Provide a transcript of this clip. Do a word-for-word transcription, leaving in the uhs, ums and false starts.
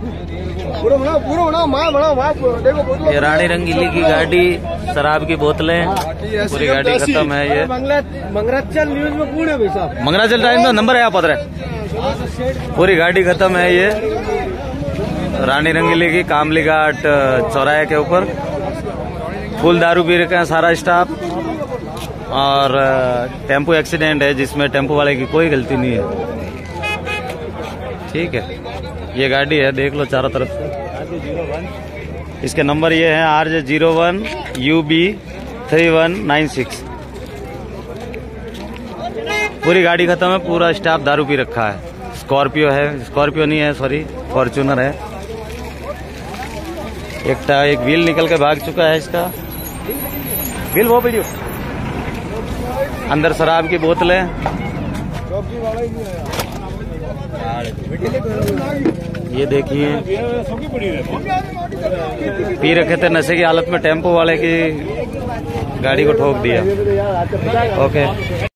ये रानी रंगीली की गाड़ी, शराब की बोतलें, पूरी गाड़ी खत्म है। ये मंगराचल न्यूज में पूर्ण है भाई साहब, मंगराचल टाइम का नंबर है यहाँ पत्र, पूरी गाड़ी खत्म है। ये रानी रंगीली की कामली घाट चौराहे के ऊपर फुल दारू पी रखे हैं सारा स्टाफ, और टेम्पो एक्सीडेंट है जिसमें टेम्पो वाले की कोई गलती नहीं है। ठीक है, ये गाड़ी है, देख लो चारों तरफ से। इसके नंबर ये है R J zero one U B three one nine six. पूरी गाड़ी खत्म है, पूरा स्टाफ दारू पी रखा है। स्कॉर्पियो है, स्कॉर्पियो नहीं है सॉरी, फॉर्च्यूनर है। एक एक व्हील निकल के भाग चुका है इसका, व्हील वो वीडियो। अंदर शराब की बोतलें, ये देखिए पी रखे थे, नशे की हालत में टेम्पो वाले की गाड़ी को ठोक दिया। ओके।